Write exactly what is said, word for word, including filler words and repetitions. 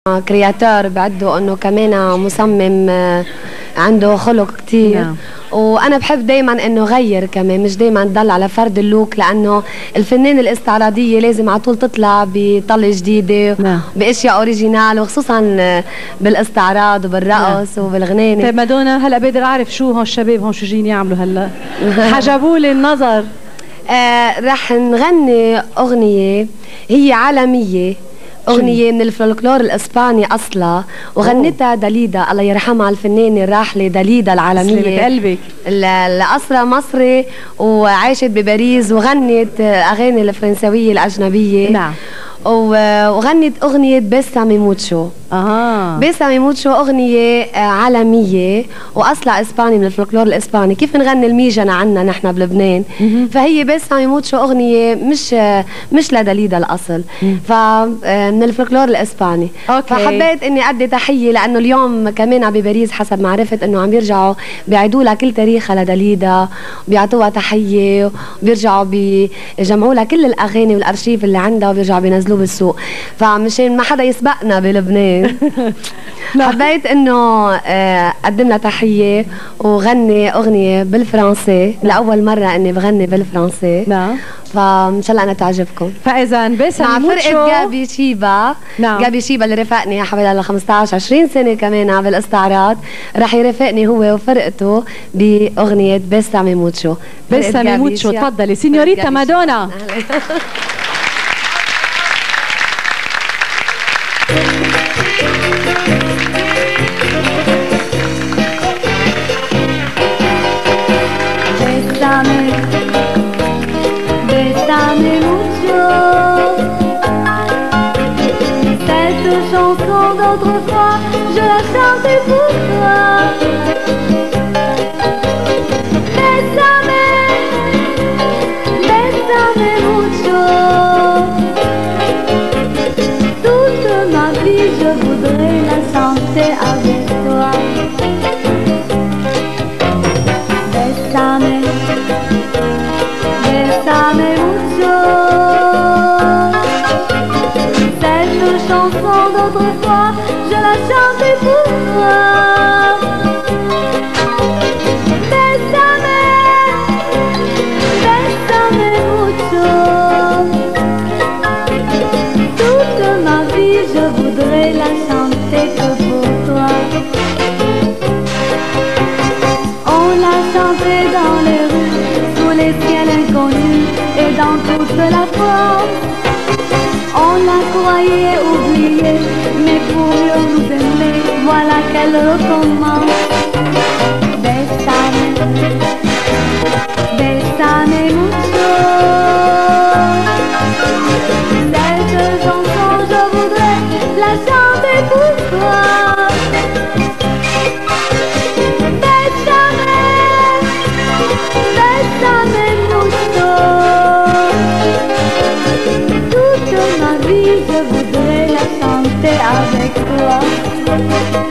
كرياتور بعده انه كمان مصمم عنده خلق كتير. نعم. وانا بحب دايما انه غير كمان، مش دايما تضل على فرد اللوك، لانه الفنان الاستعراضيه لازم على طول تطلع بطلة جديده. نعم. باشياء اوريجينال، وخصوصا بالاستعراض وبالرقص. نعم. وبالغنانه. طيب مادونا، هلا بقدر اعرف شو هون الشباب هون شو جايين يعملوا هلا؟ حجبوا لي النظر. آه رح نغني اغنيه هي عالميه، أغنية من الفولكلور الإسباني أصلا، وغنتها داليدا الله يرحمها الفنانة الراحلة داليدا العالمية. سلمت قلبك. الأصلها مصري وعاشت بباريس، وغنت أغاني الفرنسوية الأجنبية. نعم. وغنت أغنية بيسامي موتشو. اها بيسامي موتشو أغنية عالمية وأصلها إسباني من الفولكلور الإسباني. كيف نغني الميجنة عنا نحن بلبنان؟ فهي بيسامي موتشو أغنية مش مش لداليدا الأصل، فمن الفولكلور الإسباني. أوكي. فحبيت إني أدي تحية، لأنه اليوم كمان بباريس حسب ما عرفت إنه عم بيرجعوا بيعيدوا لها كل تاريخها لداليدا، وبيعطوها تحية، وبيرجعوا بيجمعوا لها كل الأغاني والأرشيف اللي عندها، وبيرجعوا بينزلوه بالسوق. فمشان ما حدا يسبقنا بلبنان حبيت انه اقدم لها تحيه وغني اغنيه بالفرنسي. لاول مره اني بغني بالفرنسي. نعم. فان شاء الله انا تعجبكم. فاذا بيسامي موتشو مع فرقه جابي شيبا. نعم. جابي شيبا اللي رافقني حوالي خمسطعش عشرين سنه كمان بالاستعراض، رح يرافقني هو وفرقته باغنيه بيسامي موتشو. بيسامي موتشو. تفضلي سينيوريتا مادونا. Bésame, bésame mucho. Cette chanson d'autrefois, je la chantais pour toi. Bésame, bésame mucho. Toute ma vie, je voudrais la chanter avec toi. Bésame, bésame mucho. Cette chanson d'autrefois, je la chantais pour toi. Bésame, bésame mucho. Toute ma vie, je voudrais la chanter que pour toi. On l'a chanté dans les rues, sous les ciels inconnus et dans toute la France. On la croyait oubliée, mais pour mieux nous aimer, voilà qu'elle recommence. Bésame, bésame mucho. Cette chanson, je voudrais la chanter pour toi. Bésame, bésame mucho. Toute ma vie, je voudrais la chanter avec toi.